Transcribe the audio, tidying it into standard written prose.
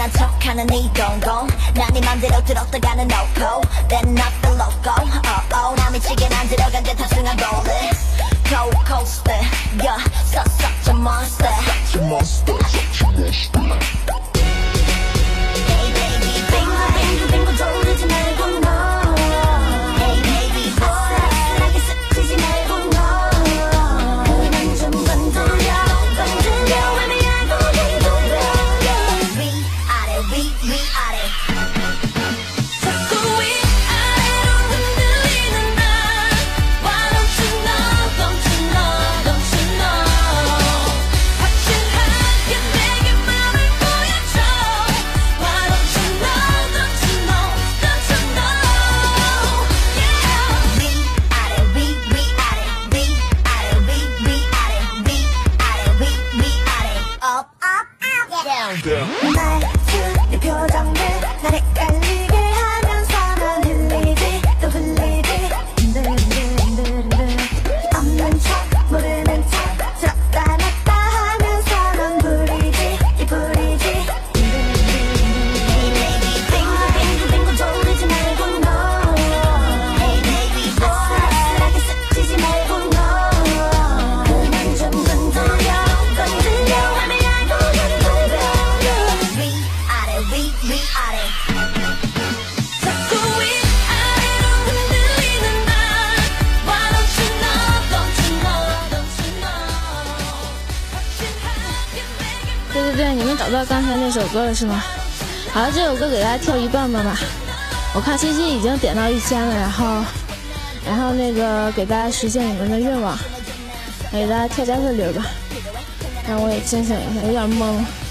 친한 척하는 이 동공 난 네 맘대로 들었다가는 놓고 Then not the loco 나 미치게 만들어간 듯 탑승한 rolling Cold coaster yeah such a monster Such a monster Such a monster Hey baby boy 빙고 돌리지 말고 너 Hey baby boy 아슬하게 스치지 말고 너 그만 좀 건드려 말투 네 표정들 날 헷갈리게 하면서 난 흘리지 또 흘리지 흔들흔들 없는 척 모르는 척 들었다 놨다 하면서 넌 부리지 이 부리지 Hey baby 빙고 돌리지 말고 너 Hey baby boy 아슬아슬하게 스치지 말고 너 그만 좀 건드려 위아래 자꾸 위아래로 흔들리는 날 Why don't you know don't you know 对对对，你们找到刚才那首歌了是吗？好了，这首歌给大家跳一半吧。我看欣欣已经点到1000了，然后那个给大家实现你们的愿望，给大家跳加特铃吧，让我也清醒一下，有点懵。